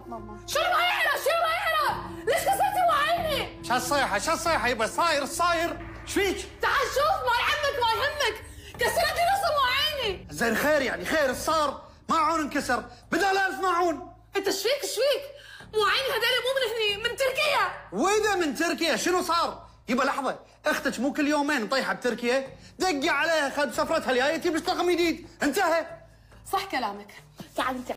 ماما. شو ما يعرف ليش كسرتي وعيني؟ شو الصيحة يبا صاير شو فيك؟ تعال شوف مال عمك ما يهمك، كسرتي نص وعيني. زين خير يعني خير صار ماعون انكسر بدل 1000 ماعون. انت ايش فيك؟ مواعيني هذول مو من هني، من تركيا. واذا من تركيا شنو صار؟ يبا لحظة، اختك مو كل يومين طيحة بتركيا؟ دقي عليها خد سفرتها الجاية تجيب لك طقم جديد، انتهى. صح كلامك. تعال انت